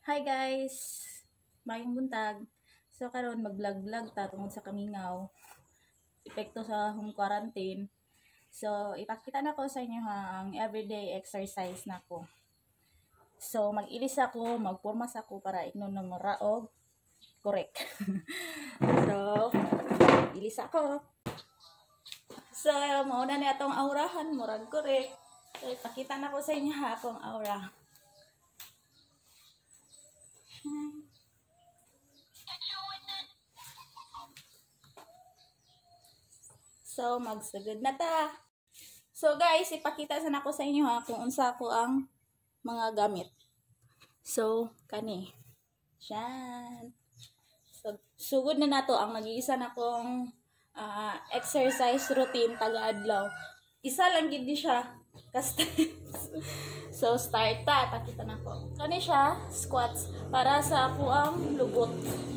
Hi guys! Mayong buntag. So karon mag-vlog-vlog ta tungod sa kamingaw. Epekto sa home quarantine. So ipakita na ko sa inyo ha ang everyday exercise na ko. So mag-ilis ako, magpormas ako para ignon ng raog. Correct. So ilis ako. So mauna na atong aurahan, murag correct. So ipakita na ko sa inyo ha akong aura. So, magsugod na ta. So, guys, ipakita sana ko sa inyo ha kung unsa ko ang mga gamit. So, kani. Yan. So, sugod na nato ang nag-iisa na kong exercise routine taga-adlaw. Isa lang gid siya. So, start ta. Pakita na ko. Kani siya, squats. Para sa ako ang lubot.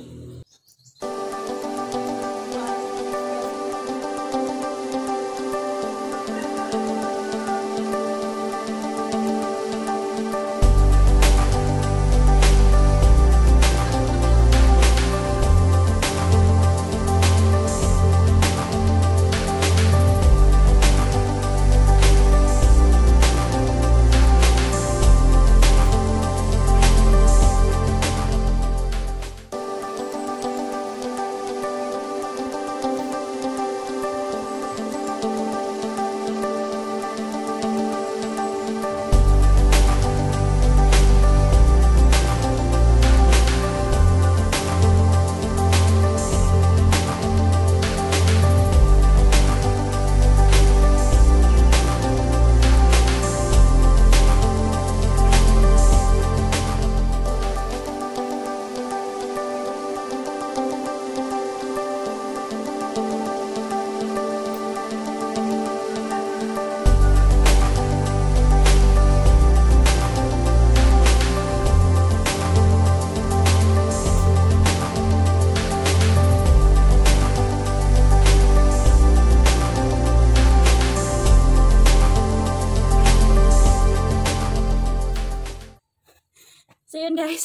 So yun guys.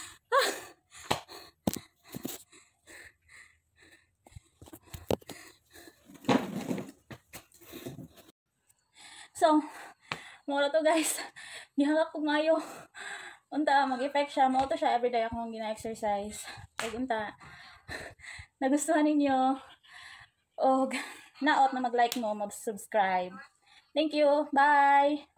So, mula to guys. Gihagak ko ngayo. Unta, mag-effect siya. Mao to siya everyday akong gina-exercise. Pag unta, nagustuhan ninyo. O, naot na mag-like mo, mag-subscribe. Thank you. Bye!